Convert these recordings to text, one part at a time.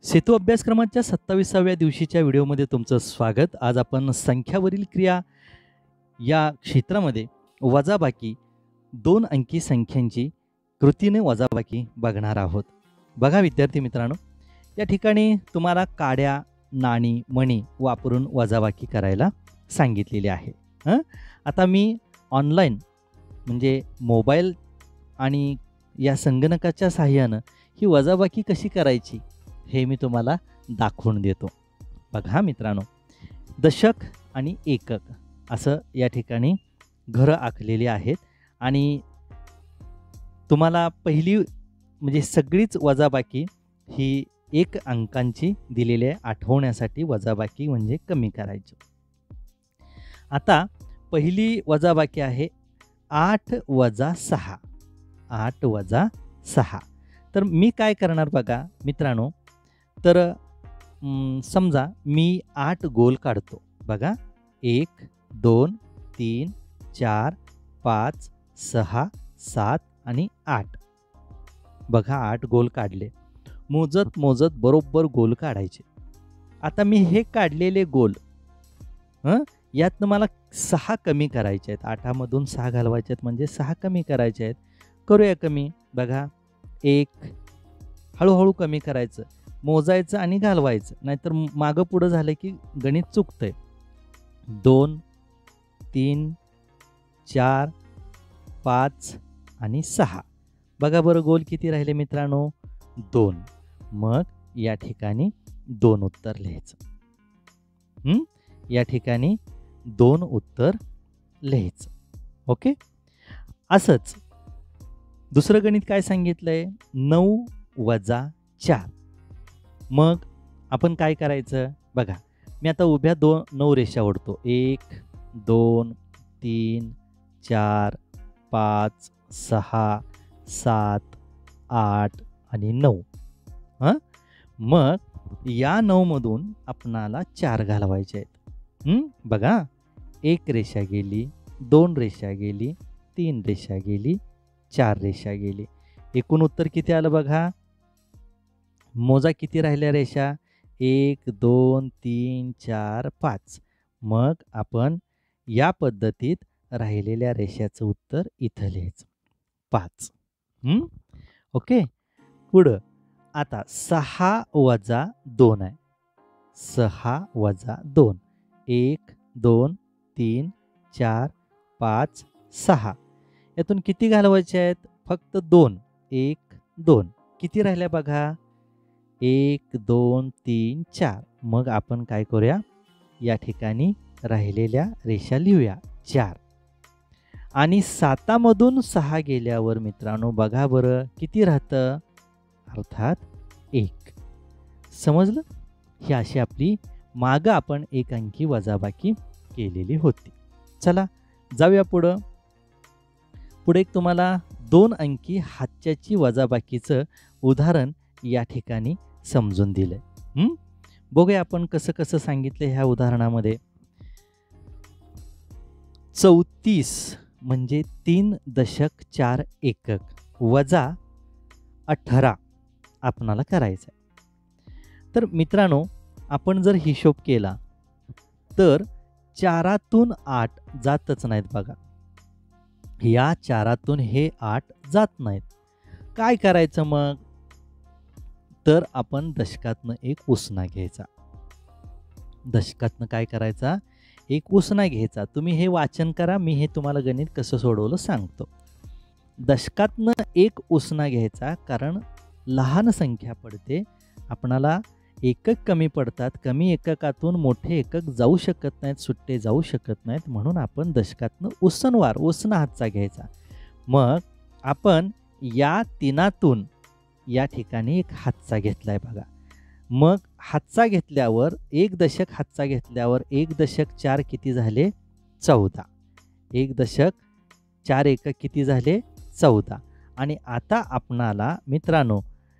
सेतू अभ्यासक्रमाच्या 27व्या दिवशीच्या व्हिडिओमध्ये तुमचं स्वागत. आज आपण संख्यावरील क्रिया या क्षेत्रामध्ये वजाबाकी 2 अंकी संख्यांची कृतीने वजाबाकी बघणार आहोत. बघा विद्यार्थी मित्रांनो, या ठिकाणी तुम्हाला काड्या, नाणी, मणी वापरून वजाबाकी करायला सांगितलेली आहे. आता मी ऑनलाईन म्हणजे मोबाईल आणि या संगणकाच्या सहाय्यानं ही वजाबाकी कशी करायची हे मी तुम्हाला दाखवून देतो. बघा मित्रांनो, दशक आणि एकक असं या ठिकाणी घरं आखलेली आहेत आणि तुम्हाला पहिली म्हणजे सगळीच वजाबाकी ही 1 अंकांची दिलेली आहे. आठवण्यासाठी वजाबाकी म्हणजे कमी करायची. आता पहिली वजाबाकी आहे 8 वजा 6. 8 वजा 6. तर मी काय करणार बघा मित्रांनो, तर समजा मी 8 गोल काढतो. बघा 1 2 3 4 5 6 7 आणि 8. बघा 8 गोल काढले. मोजत मोजत बरोबर गोल काढायचे. आता मी हे काढलेले गोल यातनं मला 6 कमी करायचे आहेत. 8मधून 6 घालवायचे आहेत म्हणजे 6 कमी करायचे आहेत. करूया कमी. बघा 1 हळूहळू कमी करायचं, मोजायचं आणि घालवायचं, नाहीतर मागं पुढं झालं की गणित चुकतंय. 2 3 4 5 आणि 6. बघा बरं गोल किती राहिले मित्रांनो? 2. मग या ठिकाणी 2 उत्तर लिहायचं. या ठिकाणी 2 उत्तर लिहायचं. ओके. असंच दुसरं गणित काय सांगितलंय? 9 वजा 4. मग आपण काय करायचं? बघा मी आता उभ्या 9 रेषा ओढतो. 1 2 3 4 5 6 7 8 आणि 9. मग या 9 मधून आपणाला 4 घालवायचे आहेत. बघा 1 रेषा गेली, 2 रेषा गेली, 3 रेषा गेली, 4 रेषा गेली. एकूण उत्तर किती आलं बघा? मोजा किती राहिल्या रेषा? 1 2 3 4 5. मग आपण या पद्धतीत राहिलेल्या रेषाचं उत्तर इथं लिहायचं 5. ओके. पुढं आता 6 वजा 2 आहे. 6 वजा 2. 1 2 3 4 5 6. यातून किती घालवायचे आहेत? फक्त 2. 1 2. किती राहिल्या बघा? 1 2 3 4. मग आपण काय करूया? या ठिकाणी राहिलेल्या रेषा लिहूया 4. आणि 7मधून 6 गेल्यावर मित्रांनो बघा बरं किती राहतं? अर्थात 1. समजलं? ही अशी आपली मागं आपण 1 अंकी वजाबाकी केलेली होती. चला जाऊया पुढं. पुढे एक तुम्हाला 2 अंकी हातच्याची वजाबाकीचं उदाहरण या ठिकाणी समजून दिलंय. बघूया आपण कसं कसं सांगितलं ह्या उदाहरणामध्ये. 34 म्हणजे 3.4 एकक वजा 18 आपणाला करायचं आहे. तर मित्रांनो आपण जर हिशोब केला तर 4तून 8 जातच नाहीत. बघा या 4तून हे 8 जात नाहीत. काय करायचं मग? तर आपण दशकातनं एक उसना घ्यायचा. दशकातनं काय करायचा? एक उसना घ्यायचा. तुम्ही हे वाचन करा, मी हे तुम्हाला गणित कसं सोडवलं सांगतो. दशकातनं एक उसना घ्यायचा, कारण लहान संख्या पडते, आपणाला एकक कमी पडतात. कमी एककातून मोठे एकक जाऊ शकत नाहीत, सुट्टे जाऊ शकत नाहीत, म्हणून आपण दशकातनं उसना हातचा घ्यायचा. मग आपण या 3तून या ठिकाणी एक हातचा घेतलाय बघा. मग हातचा घेतल्यावर 1 दशक हातचा घेतल्यावर 1 दशक 4 किती झाले? 14. 1 दशक 4 एकक किती झाले? 14. आणि आता आपणाला मित्रांनो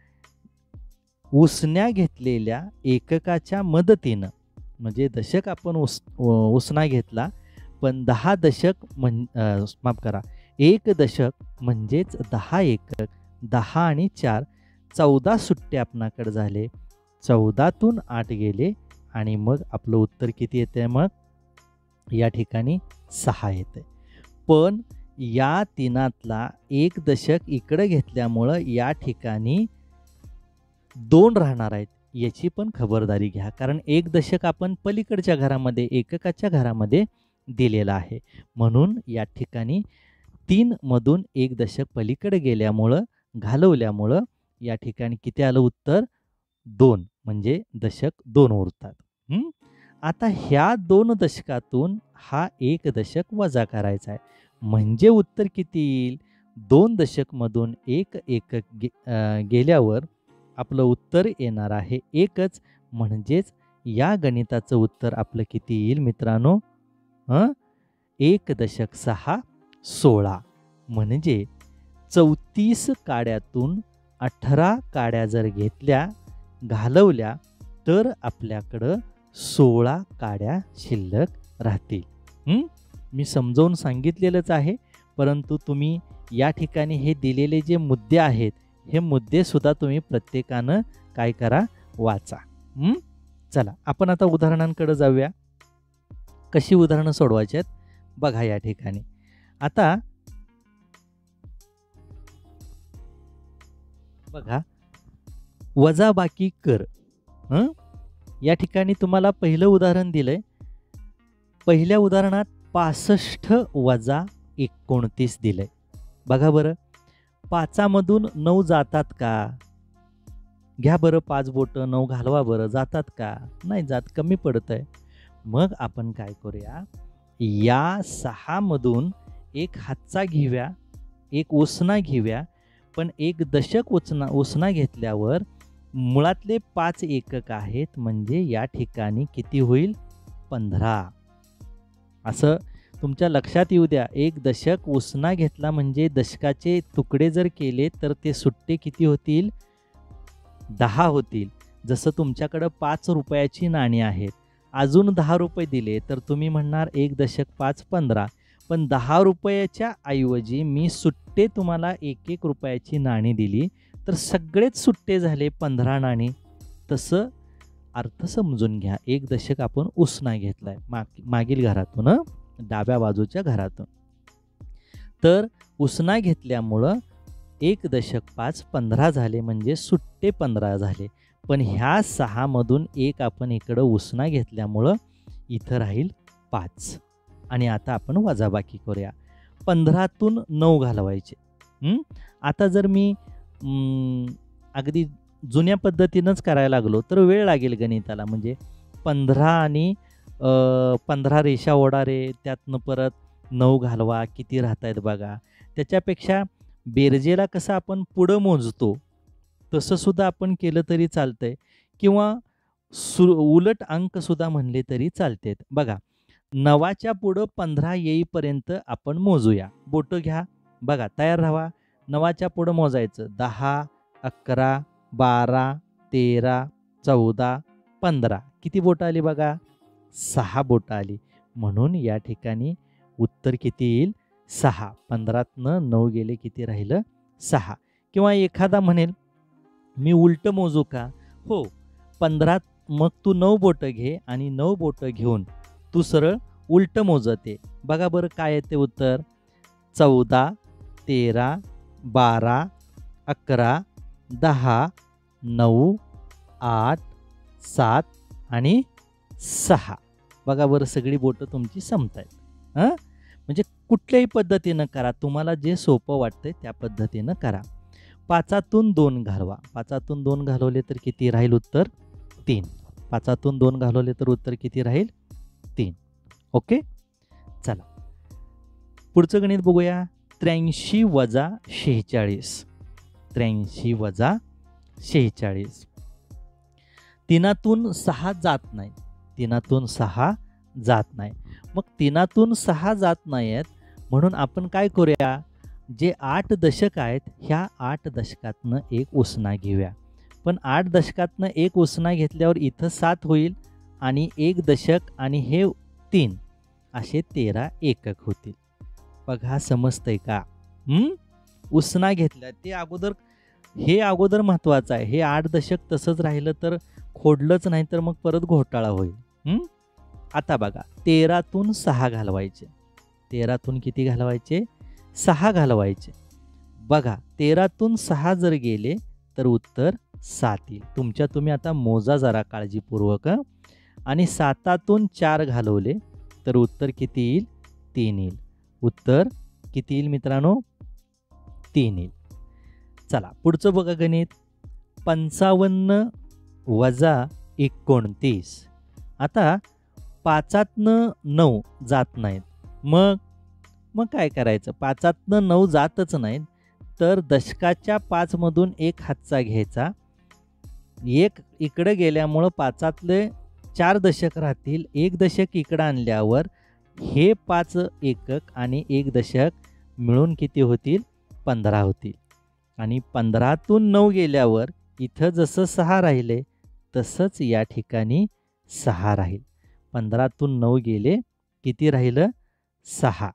उसण्या घेतलेल्या एककाच्या मदतीनं, म्हणजे दशक आपण उसना घेतला, पण 10 दशक माफ करा 1 दशक म्हणजेच 10 एकक, 10 आणि 4 14 सुट्टे आपणाकडे झाले. 14तून 8 गेले आणि मग आपलं उत्तर किती येते? मग या ठिकाणी 6 येते. पण या तीनातला एक दशक इकडे घेतल्यामुळं या ठिकाणी 2 राहणार आहेत. याची पण खबरदारी घ्या, कारण एक दशक आपण पलीकडच्या घरामध्ये एककाच्या घरामध्ये दिलेला आहे. म्हणून या ठिकाणी 3 मधून एक दशक पलीकडे गेल्यामुळं घालवल्यामुळं या ठिकाणी किती आलं उत्तर? 2, म्हणजे दशक 2 उरतात. आता ह्या 2 दशकातून हा एक दशक वजा करायचा आहे. म्हणजे उत्तर किती येईल? 2 दशकमधून एक एकक गेल्यावर आपलं उत्तर येणार आहे एकच. म्हणजेच या गणिताचं उत्तर आपलं किती येईल मित्रांनो? 1 दशक 6 16. म्हणजे 34 काड्यातून 18 काड्या जर घेतल्या घालवल्या तर आपल्याकडं 16 काड्या शिल्लक राहतील. मी समजावून सांगितलेलंच आहे, परंतु तुम्ही या ठिकाणी हे दिलेले जे मुद्दे आहेत हे मुद्दे सुद्धा तुम्ही प्रत्येकानं काय करा? वाचा. चला आपण आता उदाहरणांकडे जाऊया. कशी उदाहरणं सोडवायची आहेत बघा या ठिकाणी. आता बघा, वजाबाकी कर. या ठिकाणी तुम्हाला पहिलं उदाहरण दिलंय. पहिल्या उदाहरणात 65 वजा 29 दिलंय. बघा बरं, 5मधून 9 जातात का? घ्या बरं 5 बोटं, 9 घालवा बरं, जातात का? नाही जात, कमी पडत आहे. मग आपण काय करूया? या 6मधून एक हातचा घेऊया, एक उसना घेऊया. पण एक दशक उसना घेतल्यावर मुळातले 5 एकक आहेत, म्हणजे या ठिकाणी किती होईल? 15. असं तुमच्या लक्षात येऊ द्या. एक दशक उसना घेतला म्हणजे दशकाचे तुकडे जर केले तर ते सुट्टे किती होतील? 10 होतील. जसं तुमच्याकडं 5 रुपयाची नाणी आहेत, अजून 10 रुपये दिले तर तुम्ही म्हणणार 1 दशक 5 15. पण 10 रुपयाच्या ऐवजी मी सुट्टे तुम्हाला 1-1 रुपयाची नाणी दिली तर सगळेच सुट्टे झाले 15 नाणी. तसं अर्थ समजून घ्या. एक दशक आपण उसना घेतलाय मागील घरातून, डाव्या बाजूच्या घरातून. तर उसना घेतल्यामुळं 1 दशक 5 15 झाले, म्हणजे सुट्टे 15 झाले. पण ह्या 6मधून एक आपण इकडं उसना घेतल्यामुळं इथं राहील 5. आणि आता आपण वजाबाकी करूया. 15तून 9 घालवायचे. आता जर मी अगदी जुन्या पद्धतीनंच करायला लागलो तर वेळ लागेल गणिताला. म्हणजे 15 आणि 15 रेषा ओढा रे, त्यातनं परत 9 घालवा, किती राहत आहेत बघा. त्याच्यापेक्षा बेरजेला कसं आपण पुढं मोजतो तसं सुद्धा आपण केलं तरी चालतंय, किंवा उलट अंकसुद्धा म्हणले तरी चालतेत. बघा, 9च्या पुढं 15 येईपर्यंत आपण मोजूया. बोटं घ्या, बघा तयार राहा. 9च्या पुढं मोजायचं. 10 11 12 13 14 15. किती बोटं आली बघा? 6 बोटं आली. म्हणून या ठिकाणी उत्तर किती येईल? 6. 15तनं 9 गेले, किती राहिलं? 6. किंवा एखादा म्हणेल मी उलटं मोजू का? हो, 15 मग तू 9 बोटं घे आणि 9 बोटं घेऊन तू सरळ उलटं मोजते. बघा बरं काय येते उत्तर? 14 13 12 11 10 9 8 7 आणि 6. बघा बरं सगळी बोटं तुमची संपतायत. म्हणजे कुठल्याही पद्धतीनं करा, तुम्हाला जे सोपं वाटतंय त्या पद्धतीनं करा. 5तून 2 घालवा. 5तून 2 घालवले तर किती राहील उत्तर? 3. 5तून 2 घालवले तर उत्तर किती राहील? 3. ओके, चला पुढचं गणित बघूया. 83 वजा 46. 83 वजा 46. 3तून 6 जात नाही. 3तून 6 जात नाही. मग 3तून 6 जात नाहीत म्हणून आपण काय करूया? जे 8 दशक आहेत ह्या 8 दशकातनं एक उसना घेऊया. पण 8 दशकातनं एक उसना घेतल्यावर इथं 7 होईल आणि 1 दशक आणि हे 3 असे 13 एकक होतील. बघा समजतंय का? उसना घेतला ते अगोदर, हे अगोदर महत्त्वाचं आहे. हे 8 दशक तसंच राहिलं तर फोडलंच नाही तर मग परत घोटाळा होईल. आता बघा 13तून 6 घालवायचे. 13तून किती घालवायचे? 6 घालवायचे. बघा 13तून 6 जर गेले तर उत्तर 7 येईल. तुमच्या तुम्ही आता मोजा जरा काळजीपूर्वक. आणि 7तून 4 घालवले तर उत्तर किती येईल? 3 येईल. उत्तर किती येईल मित्रांनो? 3 येईल. चला पुढचं बघा गणित. 55 वजा 29. आता 5तनं 9 जात नाहीत. मग काय करायचं? 5तनं 9 जातच नाहीत तर दशकाच्या 5 मधून एक हातचा घ्यायचा. एक इकडे गेल्यामुळं 5तले 4 दशक राहतील. एक दशक इकडं आणल्यावर हे 5 एकक आणि एक दशक मिळून किती होतील? 15 होतील. आणि 15तून 9 गेल्यावर इथं जसं 6 राहिले तसंच या ठिकाणी 6 राहील. 15तून 9 गेले किती राहिलं? 6.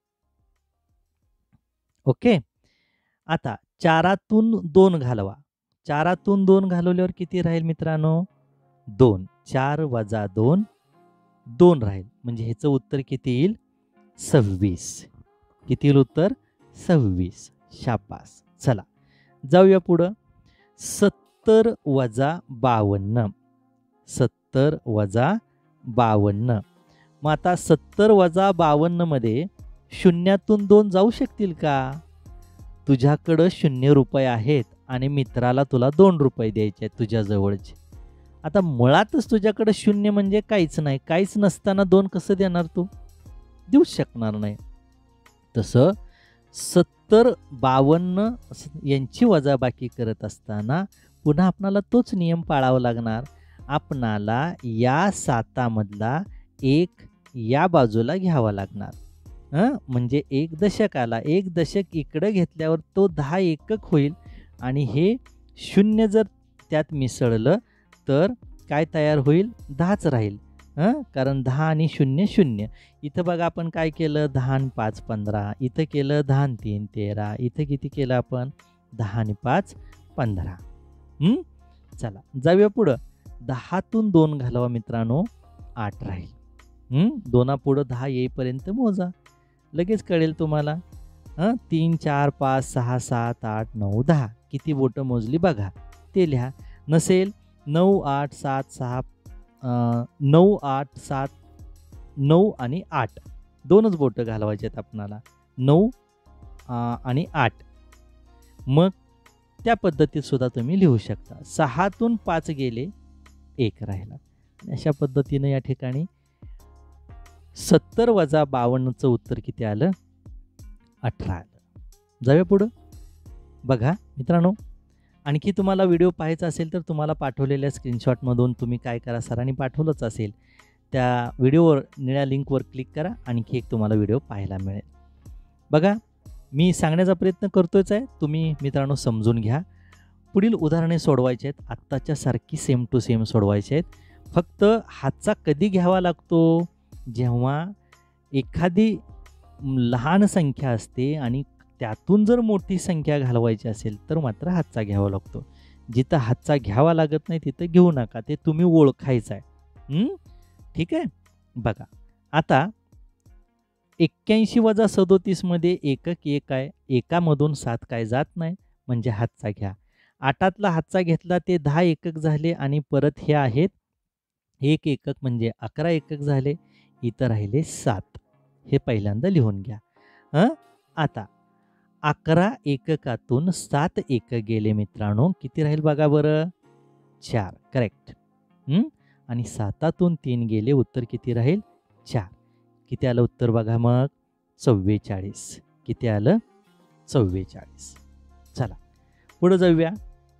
ओके. आता 4तून 2 घालवा. 4तून 2 घालवल्यावर किती राहील मित्रांनो? 2. 4 वजा 2 2 राहील. म्हणजे ह्याचं उत्तर किती येईल? 26. किती येईल उत्तर? 26. शाबास. चला जाऊया पुढं. 70 वजा 52. 70 वजा 52. मग आता 70 वजा 52 मध्ये शून्यातून 2 जाऊ शकतील का? तुझ्याकडं 0 रुपये आहेत आणि मित्राला तुला 2 रुपये द्यायचे आहेत तुझ्या जवळचे. आता मुळातच तुझ्याकडे 0 म्हणजे काहीच नाही. काहीच नसताना 2 कसं देणार तू? देऊ शकणार नाही. तसं 70 52 यांची वजाबाकी करत असताना पुन्हा आपणाला तोच नियम पाळावा लागणार. आपणाला या 7मधला 1 या बाजूला घ्यावा लागणार. म्हणजे एक दशक आला. एक दशक इकडे घेतल्यावर तो 10 एकक होईल आणि हे 0 जर त्यात मिसळलं तर काय तयार होईल? 10च राहील. कारण 10 आणि 0 0. इथं बघा आपण काय केलं? 10 आणि 5 15. इथं केलं 10 आणि 3 13. इथं किती केलं आपण? 10 आणि 5 15. चला जाऊया पुढं. 10तून 2 घालवा मित्रांनो, 8 राहील. 2 पुढं 10 येईपर्यंत मोजा. लगेच कळेल तुम्हाला. 3 4 5 6 7 8 9 10. किती बोटं मोजली बघा ते लिहा. नसेल 9 8 7 6 9 8 7 9 आणि 8 दोनच बोटं घालवायचे आहेत आपणाला. 9 आणि 8. मग त्या पद्धतीत सुद्धा तुम्ही लिहू शकता. 6तून 5 गेले 1 राहिला. अशा पद्धतीनं या ठिकाणी 70 वजा 52चं उत्तर किती आलं? 18 आलं. जाऊया पुढं. बघा मित्रांनो, आणखी तुम्हाला व्हिडिओ पाहायचा असेल तर तुम्हाला पाठवलेल्या स्क्रीनशॉटमधून तुम्ही काय करा, सरांनी पाठवलंच असेल त्या व्हिडिओवर निळ्या लिंकवर क्लिक करा. आणखी एक तुम्हाला व्हिडिओ पाहायला मिळेल. बघा मी सांगण्याचा प्रयत्न करतोच आहे, तुम्ही मित्रांनो समजून घ्या. पुढील उदाहरणे सोडवायचे आहेत. आत्ताच्या सारखी सेम टू सेम सोडवायचे आहेत. फक्त हातचा कधी घ्यावा लागतो? जेव्हा एखादी लहान संख्या असते आणि त्यातून जर मोठी संख्या घालवायची असेल तर मात्र हातचा घ्यावा लागतो. जिथं हातचा घ्यावा लागत नाही तिथं घेऊ नका. ते तुम्ही ओळखायचं आहे. ठीक आहे. बघा आता 81 वजा 37 मध्ये एकक 1 आहे. एकामधून 7 काय जात नाही म्हणजे हातचा घ्या. 8तला हातचा घेतला ते 10 एकक झाले आणि परत हे आहेत 1 एकक म्हणजे 11 एकक झाले. इथं राहिले 7. हे पहिल्यांदा लिहून घ्या. आता 11 एककातून 7 एकक गेले मित्रांनो. किती राहील बघा बरं? 4. करेक्ट. आणि 7तून 3 गेले. उत्तर किती राहील? 4. किती आलं उत्तर बघा मग? 44. किती आलं? 44. चला पुढं जाऊया.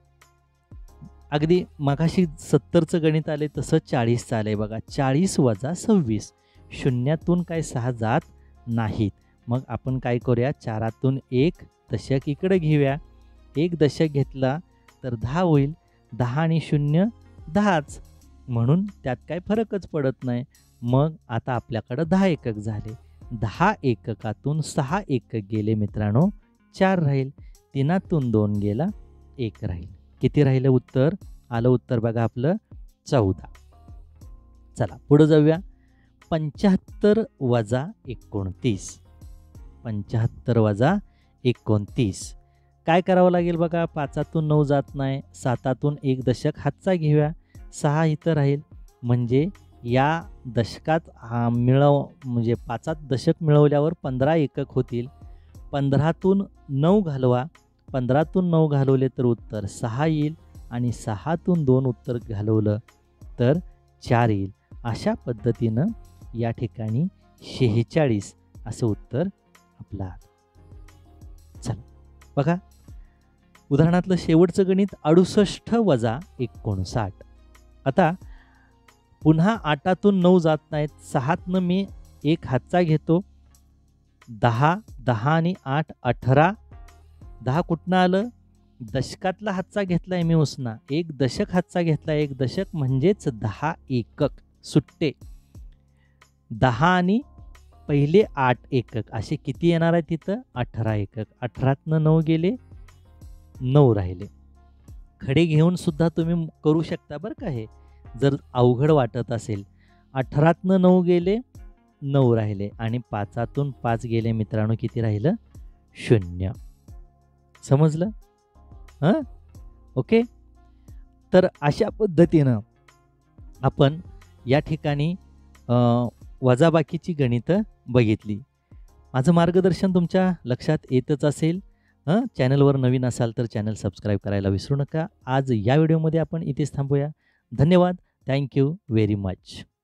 अगदी मगाशी 70चं गणित आले तसं 40चं आलंय बघा. 40 वजा 26. शून्यातून काय 6 जात नाहीत. मग आपण काय करूया? 4तून 1 दशक इकडे घेऊया. 1 दशक घेतला तर 10 होईल. 10 आणि 0 10च, म्हणून त्यात काय फरकच पडत नाही. मग आता आपल्याकडं 10 एकक झाले. 10 एककातून 6 एकक गेले मित्रांनो, 4 राहील. 3तून 2 गेला 1 राहील. किती राहिलं उत्तर? आलं उत्तर बघा आपलं 14. चला पुढे जाऊया. 75 वजा 29. 75 वजा 29. काय करावं लागेल बघा. 5तून 9 जात नाही. 7तून 1 दशक हातचा घेऊया. 6 इथं राहील. म्हणजे या दशकात म्हणजे 5त दशक मिळवल्यावर 15 एकक होतील. 15तून 9 घालवा. 15तून 9 घालवले तर उत्तर 6 येईल आणि 6तून 2 उत्तर घालवलं तर 4 येईल. अशा पद्धतीनं या ठिकाणी 46 असं उत्तर आपलं आलं. चला बघा उदाहरणातलं शेवटचं गणित 68 वजा 59. आता पुन्हा 8तून 9 जात नाहीत. 6तनं मी 1 हातचा घेतो. 10 10 आणि 8 18. 10 कुठनं आलं. दशकातला हातचा घेतलाय मी उसना. 1 दशक हातचा घेतला. 1 दशक म्हणजेच 10 एकक सुट्टे. 10 आणि पहिले 8 एकक असे किती येणार आहे तिथं. 18 एकक. 18तनं 9 गेले. 9 राहिले. खडे घेऊन सुद्धा तुम्ही करू शकता बरं का. हे जर अवघड वाटत असेल. 18तनं 9 गेले. 9 राहिले आणि 5तून 5 गेले मित्रांनो. किती राहिलं. 0. समजलं. हां ओके. तर अशा पद्धतीनं आपण या ठिकाणी वजाबाकीची गणितं बघितली. माझं मार्गदर्शन तुमच्या लक्षात येतच असेल. चॅनलवर नवीन असाल तर चॅनल सबस्क्राईब करायला विसरू नका. आज या व्हिडिओमध्ये आपण इथेच थांबूया. धन्यवाद. Thank you very much.